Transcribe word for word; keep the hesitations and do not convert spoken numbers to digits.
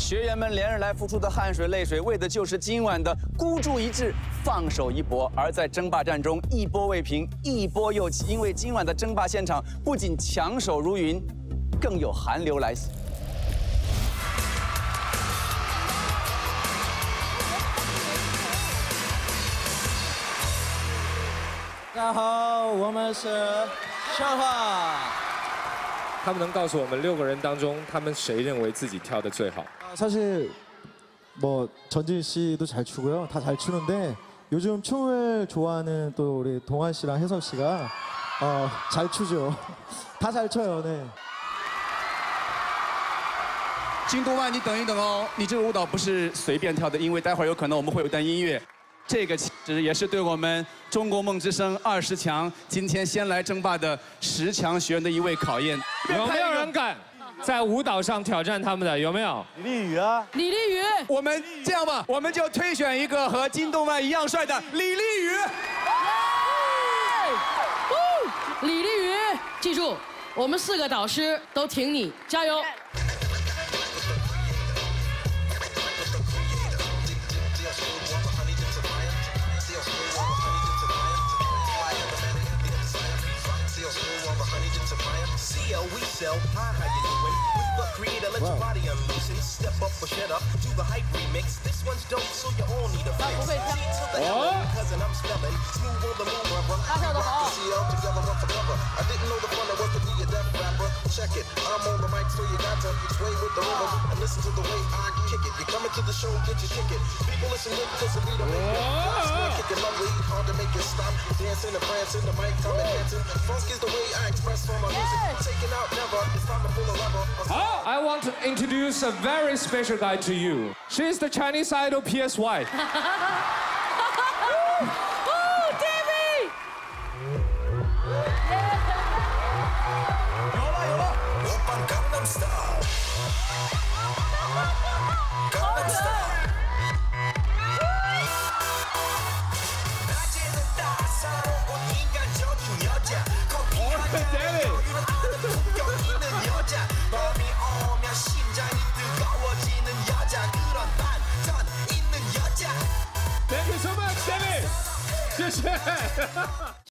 学员们连日来付出的汗水泪水，为的就是今晚的孤注一掷、放手一搏。而在争霸战中，一波未平，一波又起，因为今晚的争霸现场不仅强手如云，更有寒流来袭。 大家好，我们是Shinhwa。 他们能告诉我们六个人当中，他们谁认为自己跳得最好？ 사실 뭐 전진 씨도 잘 추고요, 다 잘 추는데 요즘 춤을 좋아하는 또 우리 동환 씨랑 혜석 씨가 어, 잘 추죠. 다 잘 춰요, 네. 金东万，你等一等哦，你这个舞蹈不是随便跳的，因为待会儿有可能我们会有段音乐。 这个其实也是对我们中国梦之声二十强今天先来争霸的十强学员的一位考验。 有没有人敢在舞蹈上挑战他们的？有没有？ 李丽宇啊， 李丽宇， 我们这样吧，我们就推选一个和金动漫一样帅的李丽宇。 李丽宇，记住，我们四个导师都挺你，加油！ We sell pie, how you doing? We look creative, let your body unloosen. Step up or shut up, do the hype remix. This one's dope, so you all need a fix. To the hell, cousin, I'm stepping. Smooth on the move, brother. Rock the C L together, run for cover. I didn't know the fun of was to be a deaf rapper. Check it, I'm on the mic, so you got to sway with the rhythm and listen to the way I kick it. You're coming to the show, get your ticket. People listen in because the beat will make it. Kicking lovely, hard to make it stop. Dancing and prancing, the mic time enhancing. Funk is the way I express from my music. Taking out never, it's time to pull a lever. Oh, I want to introduce a very special guy to you. She's the Chinese idol P S Y. Oh, David! 有了有了。 Gangnam Style. Gangnam Style. 낮에는 따사로운 인간적인 여자. 커피하게 품격 있는 여자. 밤이 오면 심장이 뜨거워지는 여자. 그런 반전 있는 여자. Thank you so much, David. 谢谢。